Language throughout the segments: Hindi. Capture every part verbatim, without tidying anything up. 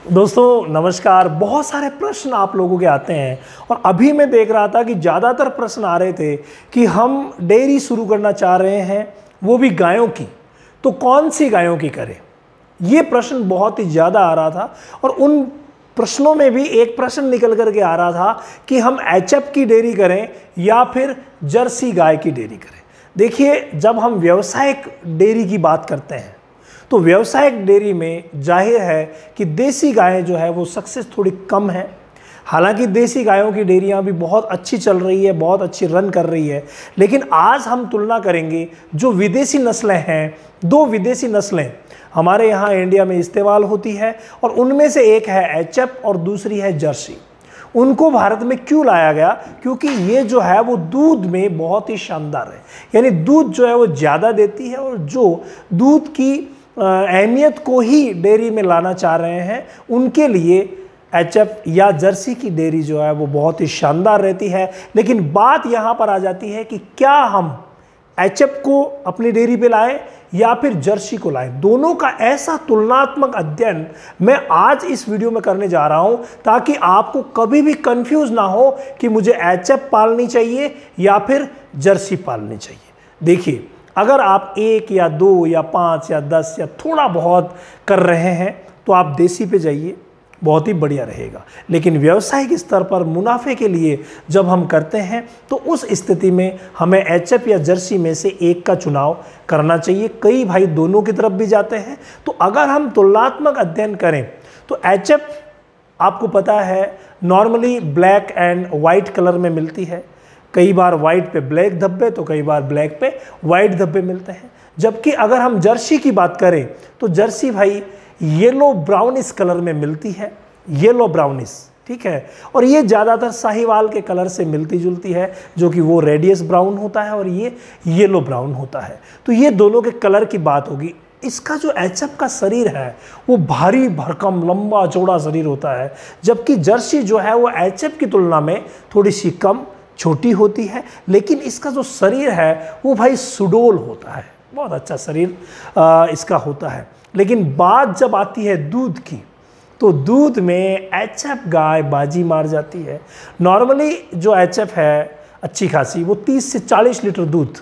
दोस्तों नमस्कार। बहुत सारे प्रश्न आप लोगों के आते हैं और अभी मैं देख रहा था कि ज़्यादातर प्रश्न आ रहे थे कि हम डेयरी शुरू करना चाह रहे हैं, वो भी गायों की, तो कौन सी गायों की करें। ये प्रश्न बहुत ही ज़्यादा आ रहा था और उन प्रश्नों में भी एक प्रश्न निकल कर के आ रहा था कि हम एच एफ की डेयरी करें या फिर जर्सी गाय की डेयरी करें। देखिए, जब हम व्यावसायिक डेयरी की बात करते हैं तो व्यावसायिक डेयरी में जाहिर है कि देसी गायें जो है वो सक्सेस थोड़ी कम है। हालांकि देसी गायों की डेयरियां भी बहुत अच्छी चल रही है, बहुत अच्छी रन कर रही है, लेकिन आज हम तुलना करेंगे जो विदेशी नस्लें हैं। दो विदेशी नस्लें हमारे यहाँ इंडिया में इस्तेमाल होती है और उनमें से एक है एच एफ और दूसरी है जर्सी। उनको भारत में क्यों लाया गया? क्योंकि ये जो है वो दूध में बहुत ही शानदार है, यानी दूध जो है वो ज़्यादा देती है और जो दूध की अहमियत को ही डेयरी में लाना चाह रहे हैं उनके लिए एच एफ या जर्सी की डेयरी जो है वो बहुत ही शानदार रहती है। लेकिन बात यहाँ पर आ जाती है कि क्या हम एच एफ को अपनी डेयरी पे लाएं या फिर जर्सी को लाएं। दोनों का ऐसा तुलनात्मक अध्ययन मैं आज इस वीडियो में करने जा रहा हूं ताकि आपको कभी भी कंफ्यूज ना हो कि मुझे एच एफ पालनी चाहिए या फिर जर्सी पालनी चाहिए। देखिए, अगर आप एक या दो या पाँच या दस या थोड़ा बहुत कर रहे हैं तो आप देसी पे जाइए, बहुत ही बढ़िया रहेगा। लेकिन व्यावसायिक स्तर पर मुनाफे के लिए जब हम करते हैं तो उस स्थिति में हमें एच एफ या जर्सी में से एक का चुनाव करना चाहिए। कई भाई दोनों की तरफ भी जाते हैं। तो अगर हम तुलनात्मक अध्ययन करें तो एच एफ आपको पता है normally black and white colour में मिलती है। कई बार वाइट पे ब्लैक धब्बे तो कई बार ब्लैक पे वाइट धब्बे मिलते हैं। जबकि अगर हम जर्सी की बात करें तो जर्सी भाई येलो ब्राउनिश कलर में मिलती है, येलो ब्राउनिश, ठीक है। और ये ज़्यादातर साहिवाल के कलर से मिलती जुलती है, जो कि वो रेडियस ब्राउन होता है और ये येलो ब्राउन होता है। तो ये दोनों के कलर की बात होगी। इसका जो एच एफ का शरीर है वो भारी भरकम लंबा चौड़ा शरीर होता है, जबकि जर्सी जो है वो एच एफ की तुलना में थोड़ी सी कम छोटी होती है। लेकिन इसका जो शरीर है वो भाई सुडोल होता है, बहुत अच्छा शरीर आ, इसका होता है। लेकिन बात जब आती है दूध की तो दूध में एच एफ गाय बाजी मार जाती है। नॉर्मली जो एच एफ है अच्छी खासी वो तीस से चालीस लीटर दूध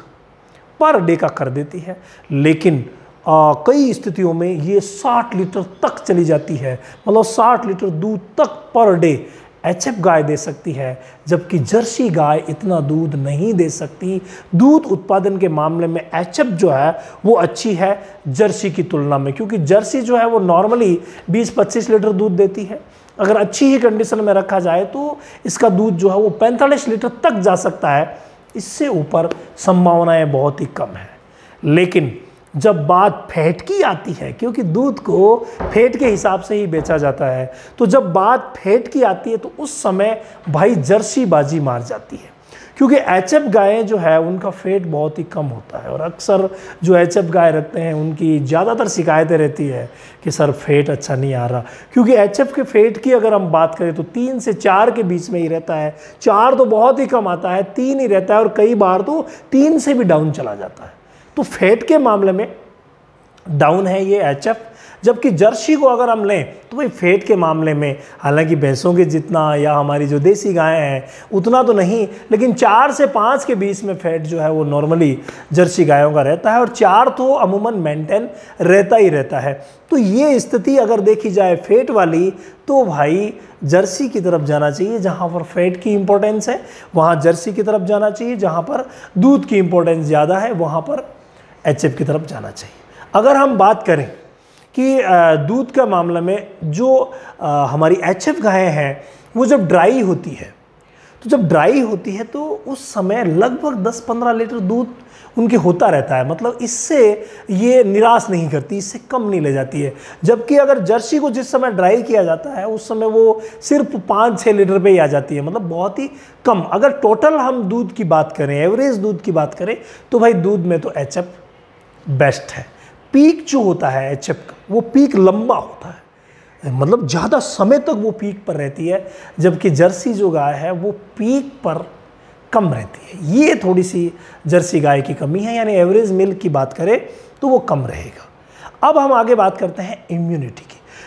पर डे का कर देती है, लेकिन आ, कई स्थितियों में ये साठ लीटर तक चली जाती है। मतलब साठ लीटर दूध तक पर डे एच एफ गाय दे सकती है, जबकि जर्सी गाय इतना दूध नहीं दे सकती। दूध उत्पादन के मामले में एच एफ जो है वो अच्छी है जर्सी की तुलना में, क्योंकि जर्सी जो है वो नॉर्मली बीस पच्चीस लीटर दूध देती है। अगर अच्छी ही कंडीशन में रखा जाए तो इसका दूध जो है वो पैंतालीस लीटर तक जा सकता है। इससे ऊपर संभावनाएं बहुत ही कम है। लेकिन जब बात फैट की आती है, क्योंकि दूध को फैट के हिसाब से ही बेचा जाता है, तो जब बात फैट की आती है तो उस समय भाई जर्सी बाजी मार जाती है। क्योंकि एच एफ गायें जो है उनका फैट बहुत ही कम होता है और अक्सर जो एच एफ गाय रखते हैं उनकी ज़्यादातर शिकायतें रहती है कि सर फैट अच्छा नहीं आ रहा। क्योंकि एच एफ के फैट की अगर हम बात करें तो तीन से चार के बीच में ही रहता है। चार तो बहुत ही कम आता है, तीन ही रहता है और कई बार तो तीन से भी डाउन चला जाता है। तो फैट के मामले में डाउन है ये एच एफ। जबकि जर्सी को अगर हम लें तो भाई फैट के मामले में हालांकि भैंसों के जितना या हमारी जो देसी गायें हैं उतना तो नहीं, लेकिन चार से पाँच के बीच में फैट जो है वो नॉर्मली जर्सी गायों का रहता है और चार तो अमूमन मेंटेन रहता ही रहता है। तो ये स्थिति अगर देखी जाए फैट वाली तो भाई जर्सी की तरफ जाना चाहिए। जहाँ पर फैट की इंपॉर्टेंस है वहाँ जर्सी की तरफ जाना चाहिए, जहाँ पर दूध की इंपॉर्टेंस ज़्यादा है वहाँ पर एच एफ की तरफ जाना चाहिए। अगर हम बात करें कि दूध का मामला में जो हमारी एच एफ गायें हैं वो जब ड्राई होती है तो जब ड्राई होती है तो उस समय लगभग दस पंद्रह लीटर दूध उनके होता रहता है। मतलब इससे ये निराश नहीं करती, इससे कम नहीं ले जाती है। जबकि अगर जर्सी को जिस समय ड्राई किया जाता है उस समय वो सिर्फ पाँच छः लीटर पे ही आ जाती है, मतलब बहुत ही कम। अगर टोटल हम दूध की बात करें, एवरेज दूध की बात करें तो भाई दूध में तो एच एफ बेस्ट है। पीक जो होता है एच एफ का वो पीक लंबा होता है, मतलब ज़्यादा समय तक वो पीक पर रहती है, जबकि जर्सी जो गाय है वो पीक पर कम रहती है। ये थोड़ी सी जर्सी गाय की कमी है, यानी एवरेज मिल्क की बात करें तो वो कम रहेगा। अब हम आगे बात करते हैं इम्यूनिटी की,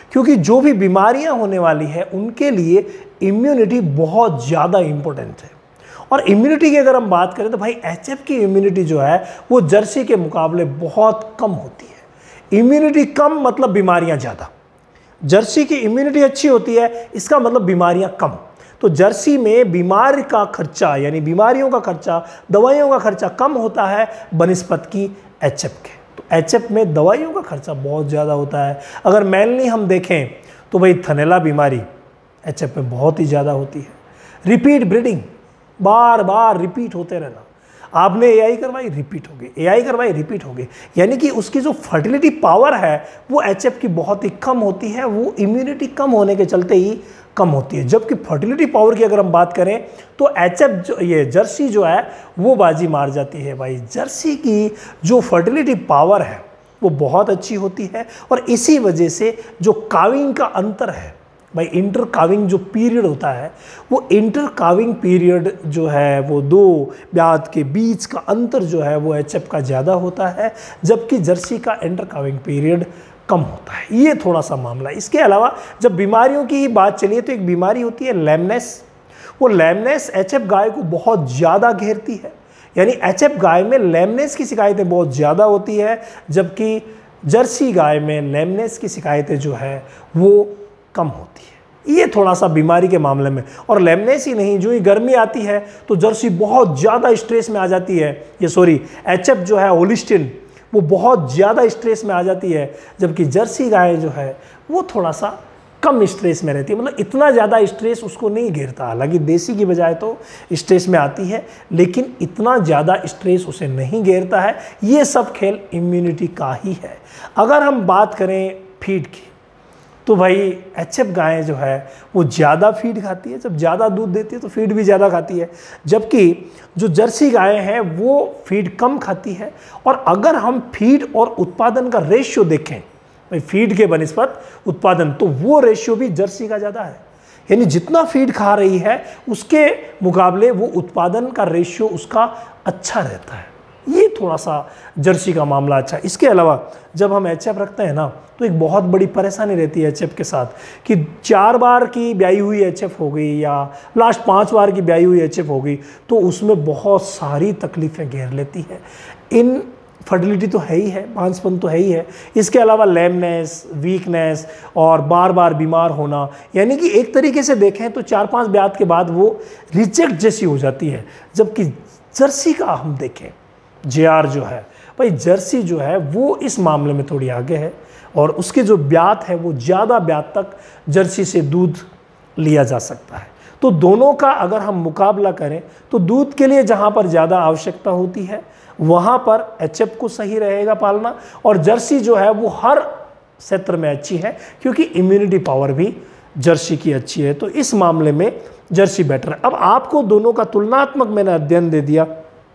क्योंकि जो भी बीमारियां होने वाली है उनके लिए इम्यूनिटी बहुत ज़्यादा इंपॉर्टेंट है। और इम्यूनिटी की अगर हम बात करें तो भाई एचएफ की इम्यूनिटी जो है वो जर्सी के मुकाबले बहुत कम होती है। इम्यूनिटी कम मतलब बीमारियां ज़्यादा। जर्सी की इम्यूनिटी अच्छी होती है, इसका मतलब बीमारियां कम। तो जर्सी में बीमार का खर्चा यानी बीमारियों का खर्चा, दवाइयों का खर्चा कम होता है बनिस्पत की एचएफ के। तो एचएफ में दवाइयों का खर्चा बहुत ज़्यादा होता है। अगर मेनली हम देखें तो भाई थनैला बीमारी एचएफ में बहुत ही ज़्यादा होती है। रिपीट ब्रीडिंग, बार बार रिपीट होते रहना। आपने एआई करवाई, रिपीट हो गई, एआई करवाई, रिपीट हो गई, यानी कि उसकी जो फर्टिलिटी पावर है वो एचएफ की बहुत ही कम होती है। वो इम्यूनिटी कम होने के चलते ही कम होती है। जबकि फर्टिलिटी पावर की अगर हम बात करें तो एचएफ जो ये जर्सी जो है वो बाजी मार जाती है। भाई जर्सी की जो फर्टिलिटी पावर है वो बहुत अच्छी होती है और इसी वजह से जो काविंग का अंतर है, भाई इंटर काविंग जो पीरियड होता है वो इंटर काविंग पीरियड जो है वो दो ब्यात के बीच का अंतर जो है वो एचएफ का ज़्यादा होता है, जबकि जर्सी का इंटर काविंग पीरियड कम होता है। ये थोड़ा सा मामला है। इसके अलावा जब बीमारियों की ही बात चलिए तो एक बीमारी होती है लैमनेस। वो लैमनेस एचएफ गाय को बहुत ज़्यादा घेरती है, यानी एचएफ गाय में लैमनेस की शिकायतें बहुत ज़्यादा होती है, जबकि जर्सी गाय में लैमनेस की शिकायतें जो है वो कम होती है। ये थोड़ा सा बीमारी के मामले में। और लैमनेस ही नहीं, जो ही गर्मी आती है तो जर्सी बहुत ज़्यादा स्ट्रेस में आ जाती है। ये सॉरी एचएफ जो है होलिस्टिन वो बहुत ज़्यादा स्ट्रेस में आ जाती है, जबकि जर्सी गाय जो है वो थोड़ा सा कम स्ट्रेस में रहती है। मतलब इतना ज़्यादा स्ट्रेस उसको नहीं घेरता। हालांकि देसी की बजाय तो स्ट्रेस में आती है, लेकिन इतना ज़्यादा स्ट्रेस उसे नहीं घेरता है। ये सब खेल इम्यूनिटी का ही है। अगर हम बात करें फीड की तो भाई एचएफ गायें जो है वो ज़्यादा फीड खाती है। जब ज़्यादा दूध देती है तो फीड भी ज़्यादा खाती है, जबकि जो जर्सी गायें हैं वो फीड कम खाती है। और अगर हम फीड और उत्पादन का रेशियो देखें, भाई फीड के बनिस्पत उत्पादन, तो वो रेशियो भी जर्सी का ज़्यादा है। यानी जितना फीड खा रही है उसके मुकाबले वो उत्पादन का रेशियो उसका अच्छा रहता है। ये थोड़ा सा जर्सी का मामला अच्छा है। इसके अलावा जब हम एचएफ रखते हैं ना तो एक बहुत बड़ी परेशानी रहती है एचएफ के साथ कि चार बार की ब्याई हुई एचएफ हो गई या लास्ट पाँच बार की ब्याई हुई एचएफ हो गई तो उसमें बहुत सारी तकलीफ़ें घेर लेती है। इन फर्टिलिटी तो है ही है, बांझपन तो है ही है, इसके अलावा लैमनेस, वीकनेस और बार बार बीमार होना, यानी कि एक तरीके से देखें तो चार पांच ब्यात के बाद वो रिजेक्ट जैसी हो जाती है। जबकि जर्सी का हम देखें, जेआर जो है, भाई जर्सी जो है वो इस मामले में थोड़ी आगे है और उसके जो ब्यात है वो ज़्यादा ब्यात तक जर्सी से दूध लिया जा सकता है। तो दोनों का अगर हम मुकाबला करें तो दूध के लिए जहाँ पर ज़्यादा आवश्यकता होती है वहाँ पर एचएफ को सही रहेगा पालना, और जर्सी जो है वो हर क्षेत्र में अच्छी है क्योंकि इम्यूनिटी पावर भी जर्सी की अच्छी है। तो इस मामले में जर्सी बेटर है। अब आपको दोनों का तुलनात्मक मैंने अध्ययन दे दिया।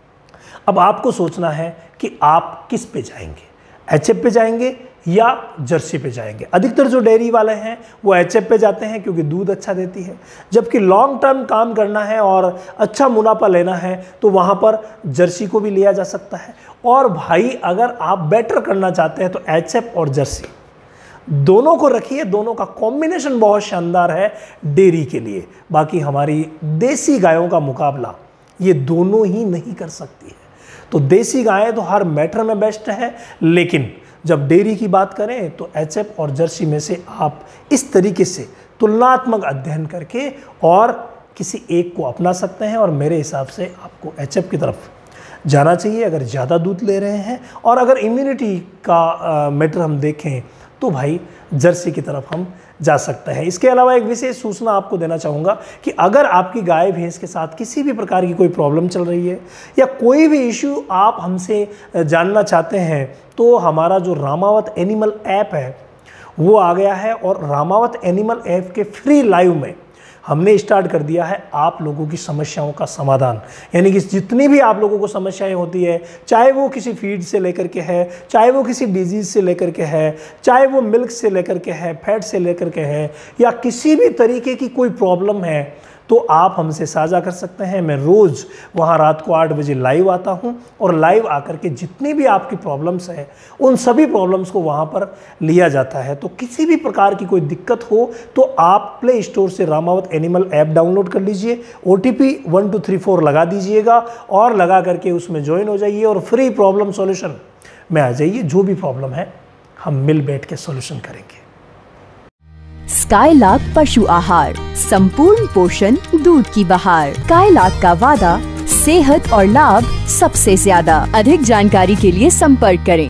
अब आपको सोचना है कि आप किस पे जाएंगे, एचएफ पे जाएंगे या जर्सी पे जाएंगे। अधिकतर जो डेयरी वाले हैं वो एचएफ पे जाते हैं क्योंकि दूध अच्छा देती है, जबकि लॉन्ग टर्म काम करना है और अच्छा मुनाफा लेना है तो वहाँ पर जर्सी को भी लिया जा सकता है। और भाई अगर आप बेटर करना चाहते हैं तो एचएफ और जर्सी दोनों को रखिए, दोनों का कॉम्बिनेशन बहुत शानदार है डेयरी के लिए। बाकी हमारी देसी गायों का मुकाबला ये दोनों ही नहीं कर सकती है। तो देसी गायें तो हर मैटर में बेस्ट है, लेकिन जब डेयरी की बात करें तो एचएफ और जर्सी में से आप इस तरीके से तुलनात्मक अध्ययन करके और किसी एक को अपना सकते हैं। और मेरे हिसाब से आपको एचएफ की तरफ जाना चाहिए अगर ज़्यादा दूध ले रहे हैं। और अगर इम्यूनिटी का मैटर हम देखें तो भाई जर्सी की तरफ हम जा सकते हैं। इसके अलावा एक विशेष सूचना आपको देना चाहूँगा कि अगर आपकी गाय भैंस के साथ किसी भी प्रकार की कोई प्रॉब्लम चल रही है या कोई भी इश्यू आप हमसे जानना चाहते हैं तो हमारा जो रामावत एनिमल ऐप है वो आ गया है। और रामावत एनिमल ऐप के फ्री लाइव में हमने स्टार्ट कर दिया है आप लोगों की समस्याओं का समाधान। यानी कि जितनी भी आप लोगों को समस्याएं होती है, चाहे वो किसी फीड से लेकर के है, चाहे वो किसी डिजीज़ से लेकर के है, चाहे वो मिल्क से लेकर के है, फैट से लेकर के है, या किसी भी तरीके की कोई प्रॉब्लम है, तो आप हमसे साझा कर सकते हैं। मैं रोज़ वहाँ रात को आठ बजे लाइव आता हूँ और लाइव आकर के जितनी भी आपकी प्रॉब्लम्स हैं उन सभी प्रॉब्लम्स को वहाँ पर लिया जाता है। तो किसी भी प्रकार की कोई दिक्कत हो तो आप प्ले स्टोर से रामावत एनिमल ऐप डाउनलोड कर लीजिए, O T P one two three four लगा दीजिएगा और लगा करके उसमें ज्वाइन हो जाइए और फ्री प्रॉब्लम सॉल्यूशन में आ जाइए। जो भी प्रॉब्लम है हम मिल बैठ के सॉल्यूशन करेंगे। स्काईलार्क पशु आहार, संपूर्ण पोषण, दूध की बहार। स्काईलार्क का वादा, सेहत और लाभ सबसे ज्यादा। अधिक जानकारी के लिए संपर्क करें